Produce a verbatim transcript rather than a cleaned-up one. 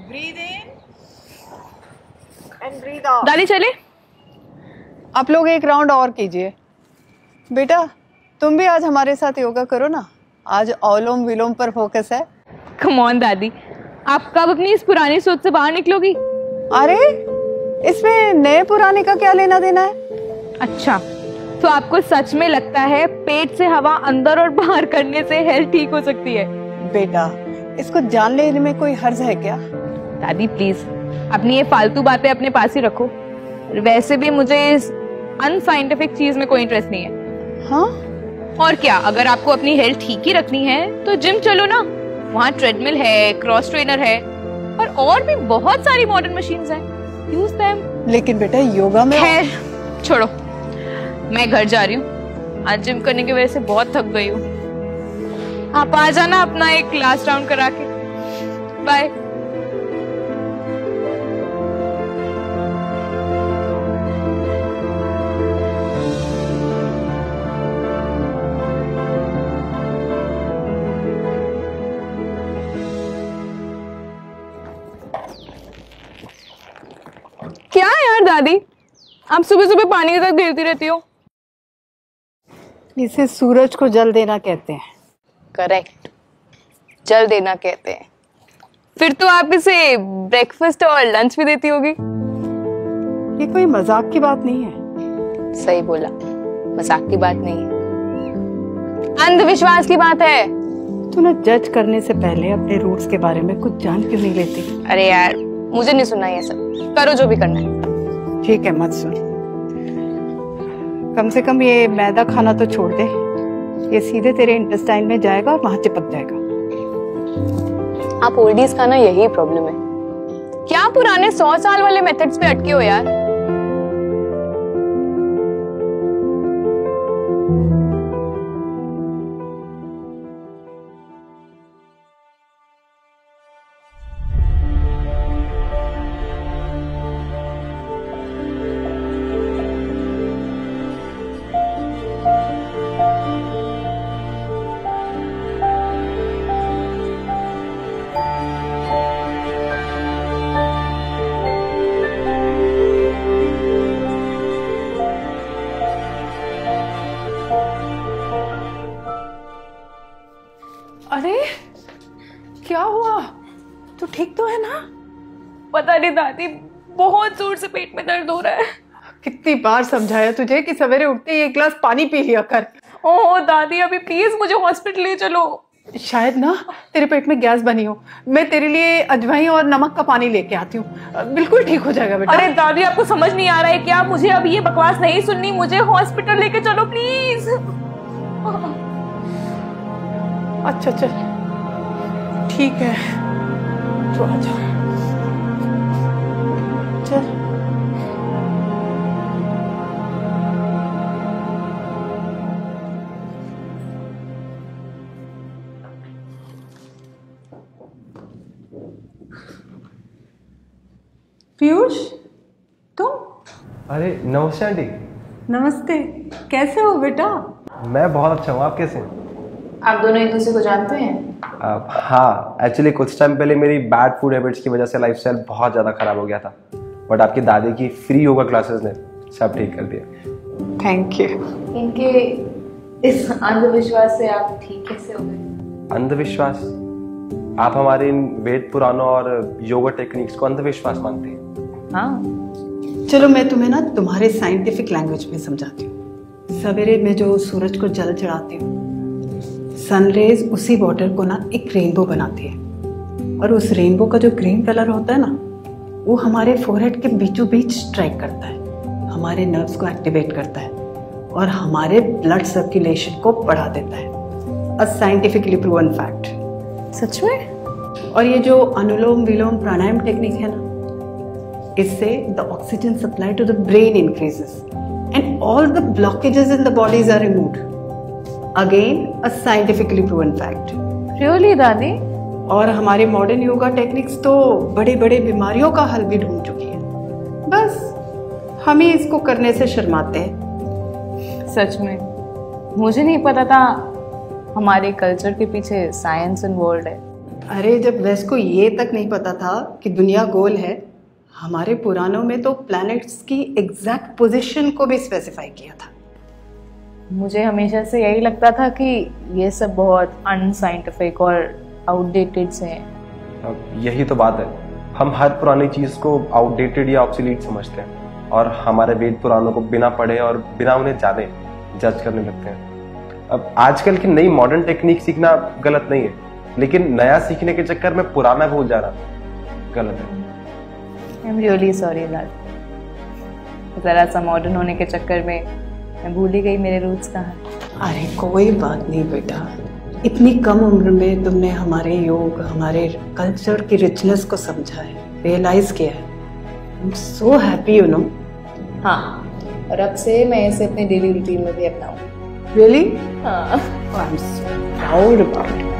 Breathe in and breathe out. दादी चले? आप लोग एक राउंड और कीजिए। बेटा तुम भी आज हमारे साथ योगा करो ना, आज अनुलोम विलोम पर फोकस है। कम ऑन दादी, आप कब अपनी इस पुरानी सोच से बाहर निकलोगी? अरे इसमें नए पुराने का क्या लेना देना है? अच्छा, तो आपको सच में लगता है पेट से हवा अंदर और बाहर करने से हेल्थ ठीक हो सकती है? बेटा इसको जान लेने में कोई हर्ज है क्या? दादी प्लीज अपनी ये फालतू बातें अपने पास ही रखो। वैसे भी मुझे इस अनसाइंटिफिक चीज में कोई इंटरेस्ट नहीं है। हाँ? और क्या, अगर आपको अपनी हेल्थ ठीक ही रखनी है तो जिम चलो ना, वहाँ ट्रेडमिल है, क्रॉस ट्रेनर है और और भी बहुत सारी मॉडर्न मशीन्स हैं, यूज देम। लेकिन बेटा योगा में खैर छोड़ो, मैं घर जा रही हूँ, आज जिम करने की वजह से बहुत थक गई हूँ। आप आ जाना अपना एक लास्ट राउंड करा के। बाय। क्या यार दादी, आप सुबह सुबह पानी तक गिरती रहती हो। इसे सूरज को जल देना कहते हैं। करेक्ट, जल देना कहते हैं। फिर तो आप इसे ब्रेकफास्ट और लंच भी देती होगी। ये कोई मजाक की बात नहीं है। सही बोला, मजाक की बात नहीं है, अंधविश्वास की बात है। तू ना जज करने से पहले अपने रूट्स के बारे में कुछ जान क्यों नहीं लेती? अरे यार मुझे नहीं सुनना ये सब, करो जो भी करना है। ठीक है मत सुन, कम से कम ये मैदा खाना तो छोड़ दे, ये सीधे तेरे इंटेस्टाइन में जाएगा और वहां चिपक जाएगा। आप ओल्डीज का ना यही प्रॉब्लम है, क्या पुराने सौ साल वाले मेथड्स पे अटके हो यार। अरे क्या हुआ? तू ठीक तो है ना? पता नहीं दादी, बहुत जोर से पेट में दर्द हो रहा है। कितनी बार समझाया तुझे कि सवेरे उठते ही एक गिलास पानी पी लिया कर। ओह दादी, अभी प्लीज मुझे हॉस्पिटल ले चलो। शायद ना तेरे पेट में गैस बनी हो, मैं तेरे लिए अजवाइन और नमक का पानी लेके आती हूँ, बिल्कुल ठीक हो जाएगा बेटा। अरे दादी आपको समझ नहीं आ रहा है क्या? मुझे अब ये बकवास नहीं सुननी, मुझे हॉस्पिटल लेके चलो प्लीज। अच्छा चल ठीक है, तो आ जा। चल पीयूष तुम? अरे नमस्ते आंटी। नमस्ते, कैसे हो बेटा? मैं बहुत अच्छा हूँ, आप कैसे हैं? आप दोनों एक दूसरे को जानते हैं? आप, हाँ एक्चुअली कुछ टाइम पहले मेरी बैड फूड हैबिट्स की वजह से लाइफस्टाइल बहुत ज़्यादा ख़राब हो गया था, बट आपकी दादी की फ्री योगा क्लासेस ने सब ठीक कर दिया। Thank you. इनके इस अंधविश्वास से आप ठीक कैसे हो गए? अंधविश्वास? आप हमारे इन वेद पुराणों और योगा टेक्निक्स को अंधविश्वास मानते हैं? हाँ चलो मैं तुम्हें ना तुम्हारे साइंटिफिक लैंग्वेज में समझाती हूँ। सवेरे में जो सूरज को जल चढ़ाती हूँ, सनरेज उसी वाटर को ना एक रेनबो बनाती है, और उस रेनबो का जो ग्रीन कलर होता है ना, वो हमारे फोरहेड के बीचों बीच स्ट्राइक करता है, हमारे नर्व्स को एक्टिवेट करता है और हमारे ब्लड सर्कुलेशन को बढ़ा देता है। A scientifically proven fact. सच में? और ये जो अनुलोम विलोम प्राणायाम टेक्निक है ना, इससे the oxygen supply to the brain increases and all the blockages in the bodies are removed. Again a scientifically proven fact. Really दादी? और हमारे मॉडर्न योगा टेक्निक्स तो बड़े बड़े बीमारियों का हल भी ढूंढ चुकी है, बस हम ही इसको करने से शर्माते हैं। सच में मुझे नहीं पता था हमारे कल्चर के पीछे साइंस इन्वॉल्व है। अरे जब वेस्ट को ये तक नहीं पता था कि दुनिया गोल है, हमारे पुराणों में तो प्लैनेट्स की एग्जैक्ट पोजीशन को भी स्पेसिफाई किया था। मुझे हमेशा से यही लगता था कि ये सब बहुत अनसाइंटिफिक और आउटडेटेड से हैं। अब यही तो बात है, हम हर पुरानी चीज को आउटडेटेड या ऑब्सोलीट समझते हैं और हमारे वेद पुराणों को बिना पढ़े और बिना उन्हें जाने जज करने लगते हैं। अब आजकल की नई मॉडर्न टेक्निक सीखना गलत नहीं है, लेकिन नया सीखने के चक्कर में पुराना भूल जाना गलत है। I am really sorry that जरा सा मॉडर्न होने के चक्कर में मैं भूल ही गई मेरे रूट्स कहाँ। अरे कोई बात नहीं बेटा, इतनी कम उम्र में तुमने हमारे योग, हमारे कल्चर की रिचनेस को समझा है, रियलाइज किया है। I am so happy you know. हाँ, और अब से मैं इसे अपने डेली रूटीन में भी अपनाऊँ। रियली? हाँ, I am so proud about.